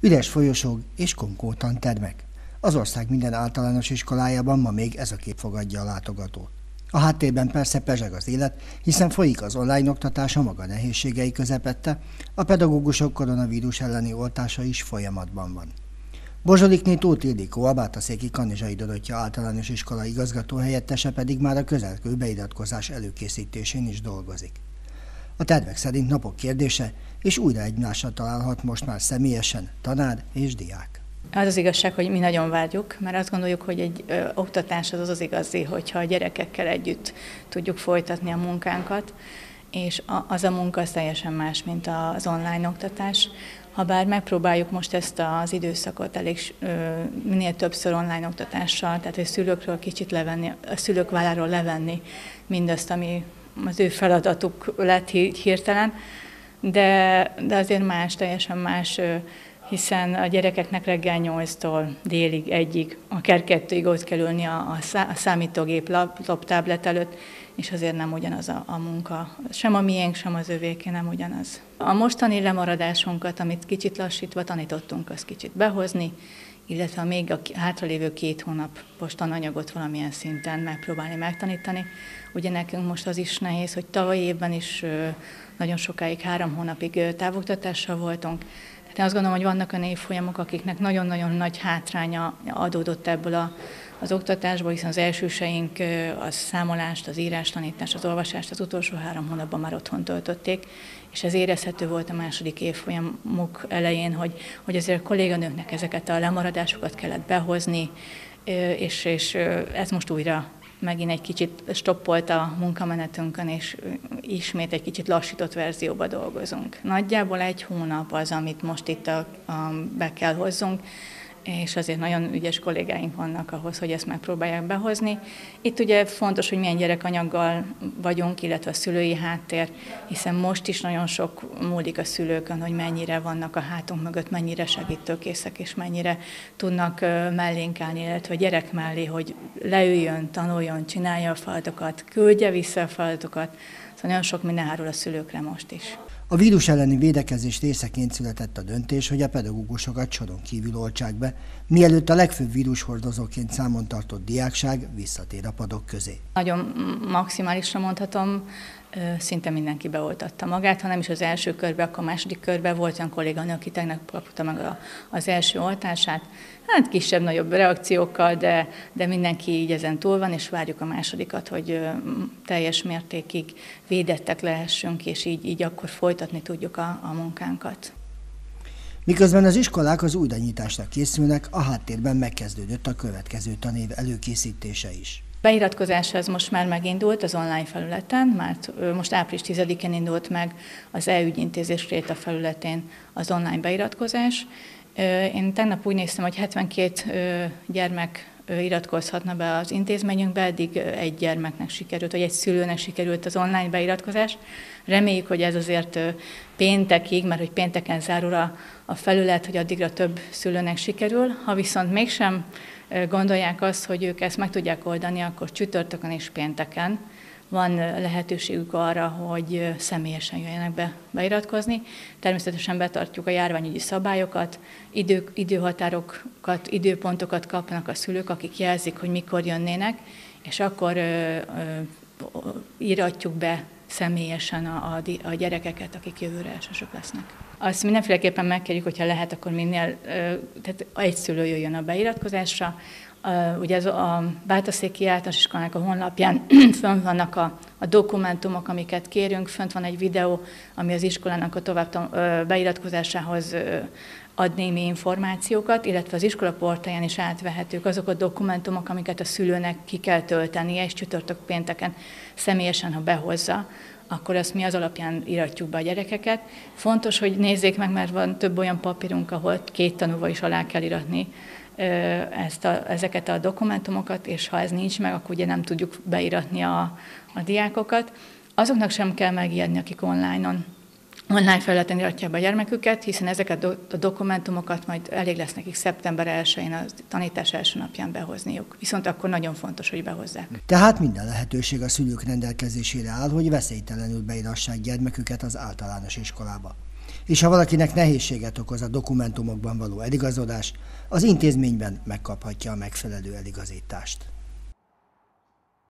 Üres folyosók és konkó tantermek. Az ország minden általános iskolájában ma még ez a kép fogadja a látogatót. A háttérben persze pezseg az élet, hiszen folyik az online oktatás a maga nehézségei közepette, a pedagógusok koronavírus elleni oltása is folyamatban van. Bozsolikné Tóth Ildikó, a Bátaszéki Kanizsai Dorottya Általános Iskola igazgatóhelyettese pedig már a közelgő beiratkozás előkészítésén is dolgozik. A tervek szerint napok kérdése, és újra egymásra találhat most már személyesen tanár és diák. Az az igazság, hogy mi nagyon várjuk, mert azt gondoljuk, hogy egy oktatás az igazi, hogyha a gyerekekkel együtt tudjuk folytatni a munkánkat, és az a munka az teljesen más, mint az online oktatás. Habár megpróbáljuk most ezt az időszakot minél többször online oktatással, tehát a szülőkről kicsit levenni, a szülők válláról levenni mindazt, ami az ő feladatuk lett hirtelen, de azért más, teljesen más, hiszen a gyerekeknek reggel 8-tól délig, 1-ig, akár 2-ig ott kell ülni a számítógép, laptop, tablet előtt, és azért nem ugyanaz a munka. Sem a miénk, sem az övéké nem ugyanaz. A mostani lemaradásunkat, amit kicsit lassítva tanítottunk, azt kicsit behozni, illetve még a hátralévő 2 hónapos tananyagot valamilyen szinten megpróbálni megtanítani. Ugye nekünk most az is nehéz, hogy tavaly évben is nagyon sokáig 3 hónapig távoktatással voltunk. Tehát én azt gondolom, hogy vannak olyan évfolyamok, akiknek nagyon-nagyon nagy hátránya adódott ebből az oktatásból, hiszen az elsőseink a számolást, az írástanítást, az olvasást az utolsó 3 hónapban már otthon töltötték, és ez érezhető volt a második évfolyamok elején, hogy azért a kolléganőknek ezeket a lemaradásokat kellett behozni, és ez most újra megint egy kicsit stoppolt a munkamenetünkön, és ismét egy kicsit lassított verzióba dolgozunk. Nagyjából 1 hónap az, amit most itt be kell hozzunk, és azért nagyon ügyes kollégáink vannak ahhoz, hogy ezt megpróbálják behozni. Itt ugye fontos, hogy milyen gyerekanyaggal vagyunk, illetve a szülői háttér, hiszen most is nagyon sok múlik a szülőkön, hogy mennyire vannak a hátunk mögött, mennyire segítőkészek, és mennyire tudnak mellénk állni, illetve a gyerek mellé, hogy leüljön, tanuljon, csinálja a feladatokat, küldje vissza a feladatokat. Szóval nagyon sok minden hárul a szülőkre most is. A vírus elleni védekezés részeként született a döntés, hogy a pedagógusokat soron kívül oltsák be, mielőtt a legfőbb vírushordozóként számon tartott diákság visszatér a padok közé. Nagyon maximálisra mondhatom, szinte mindenki beoltatta magát, ha nem is az első körbe, akkor a második körbe volt olyan kolléganő, aki tegnap kapta meg az első oltását. Hát kisebb-nagyobb reakciókkal, de mindenki így ezen túl van, és várjuk a másodikat, hogy teljes mértékig védettek lehessünk, és így akkor folytatni tudjuk a munkánkat. Miközben az iskolák az újranyitásra készülnek, a háttérben megkezdődött a következő tanév előkészítése is. Beiratkozás ez most már megindult az online felületen, mert most április 10-én indult meg az e-ügyintézés Kréta felületén az online beiratkozás. Én tegnap úgy néztem, hogy 72 gyermek iratkozhatna be az intézményünkbe, eddig egy gyermeknek sikerült, vagy egy szülőnek sikerült az online beiratkozás. Reméljük, hogy ez azért péntekig, mert hogy pénteken zárul a felület, hogy addigra több szülőnek sikerül. Ha viszont mégsem gondolják azt, hogy ők ezt meg tudják oldani, akkor csütörtökön és pénteken van lehetőségük arra, hogy személyesen jöjjenek beiratkozni. Természetesen betartjuk a járványügyi szabályokat, időhatárokat, időpontokat kapnak a szülők, akik jelzik, hogy mikor jönnének, és akkor íratjuk be személyesen a gyerekeket, akik jövőre elsősök lesznek. Azt mindenféleképpen megkérjük, hogyha lehet, akkor minél, tehát egy szülő jöjjön a beiratkozásra. Ugye ez a Bátaszéki Általános Iskolának a honlapján fönt vannak a dokumentumok, amiket kérünk, fönt van egy videó, ami az iskolának a tovább beiratkozásához ad némi információkat, illetve az iskola portáján is átvehetők azok a dokumentumok, amiket a szülőnek ki kell töltenie, és csütörtök pénteken személyesen, ha behozza, akkor azt mi az alapján iratjuk be a gyerekeket. Fontos, hogy nézzék meg, mert van több olyan papírunk, ahol 2 tanúval is alá kell iratni ezeket a dokumentumokat, és ha ez nincs meg, akkor ugye nem tudjuk beiratni a diákokat. Azoknak sem kell megijedni, akik online felületen iratják be a gyermeküket, hiszen ezeket a dokumentumokat majd elég lesz nekik szeptember 1-én a tanítás első napján behozniuk. Viszont akkor nagyon fontos, hogy behozzák. Tehát minden lehetőség a szülők rendelkezésére áll, hogy veszélytelenül beírassák gyermeküket az általános iskolába. és ha valakinek nehézséget okoz a dokumentumokban való eligazodás, az intézményben megkaphatja a megfelelő eligazítást.